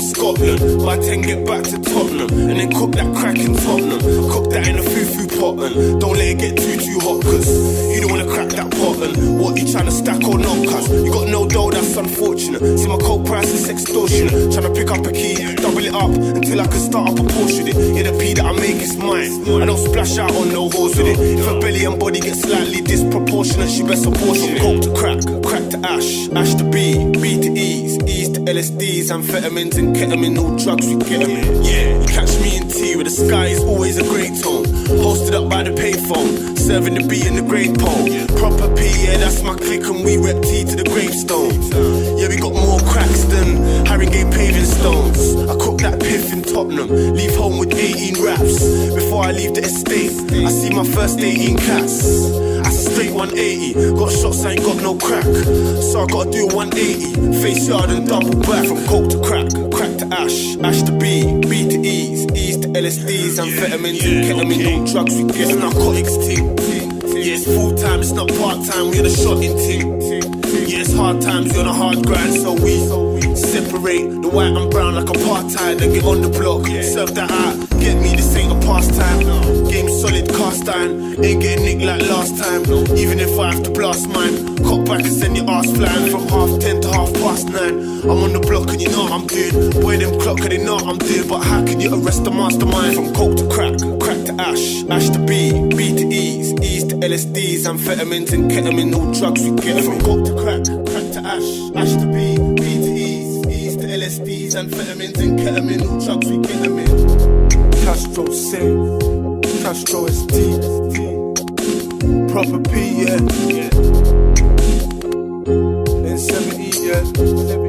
Scotland. By 10 get back to Tottenham, and then cook that crack in Tottenham. Cook that in a foo-foo pot and don't let it get too hot, cause you don't wanna crack that pot. And what you tryna stack or not, cuz you got no dough, that's unfortunate. See my coke price is extortionate. Tryna pick up a key, double it up until I can start up a portion it. Yeah, the P that I make is mine. I don't splash out on no hoes with it. If her belly and body get slightly disproportionate, she best apportion it. Coke to crack, crack to ash, ash to B, B to E's, E's to LSDs, amphetamines and ketamine, all drugs we get them in. Yeah, you catch me in tea where the sky is always a grey tone. Posted up by the payphone, serving the B in the grade pole. Proper P, yeah, that's my clique, and we rep T to the gravestone. Yeah, we got more cracks than Harringay paving stones. I cook that piff in Tottenham, leave home with 18 raps. Before I leave the estate, I see my first 18 cats. That's a straight 180, got shots, I ain't got no crack. So I gotta do a 180, face yard and double back. From coke to crack, crack to ash, ash to B, B to E's, E's to LSDs, amphetamines and ketamine, all drugs we get. It's narcotics ting. Yeah, it's full time, it's not part time, we on a shotting ting. Yeah, it's hard times, we on a hard grind, so we separate the white and brown like apartheid and get on the block. Serve that out, get me, this ain't a pastime. Game solid, cast iron, ain't getting nicked like last time. Even if I have to blast mine, cock back and send your ass flying. From 10:30 to 9:30, I'm on the block and you know what I'm doing. Boy, them clock and they know what I'm doing. But how can you arrest the mastermind? From coke to crack, crack to ash, ash to B, B to E's, E's to LSDs, amphetamines and ketamine, all drugs we get. From coke to crack, crack to ash, ash to B, B to E's, E's to LSDs, amphetamines and ketamine, all drugs we get them in. Castro say, Castro SD, proper P, yeah. In 70, yeah.